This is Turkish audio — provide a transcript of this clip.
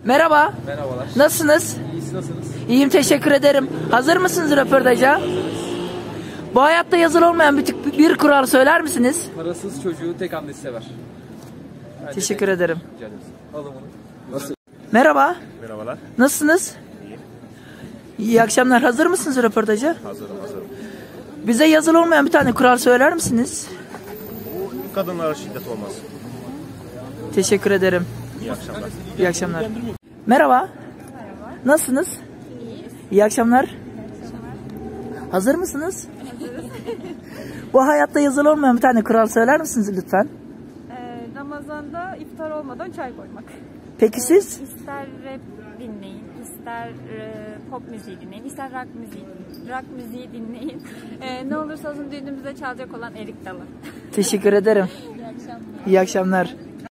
Merhaba. Merhabalar. Nasılsınız? İyisi nasılsınız? İyiyim, teşekkür ederim. Hazır mısınız röportaja? Hazırız. Bu hayatta yazılı olmayan bir kural söyler misiniz? Parasız çocuğu tek annesi sever. Teşekkür ederim. Rica ederiz. Alın bunu. Nasıl? Merhaba. Merhabalar. Nasılsınız? İyi akşamlar. Hazır mısınız röportaja? Hazırım. Bize yazılı olmayan bir tane kural söyler misiniz? Kadınlara şiddet olmaz. Teşekkür ederim. İyi akşamlar. İyi akşamlar. Merhaba. Nasılsınız? İyi akşamlar. Hazır mısınız? Hazırız. Bu hayatta yazılı olmayan bir tane kural söyler misiniz lütfen? Ramazan'da iftar olmadan çay koymak. Peki siz? İster rap dinleyin, ister pop müziği dinleyin, ister rock müziği dinleyin. Ne olursa olsun düğünümüzde çalacak olan Erik Dalı. Teşekkür ederim. İyi akşamlar. İyi akşamlar.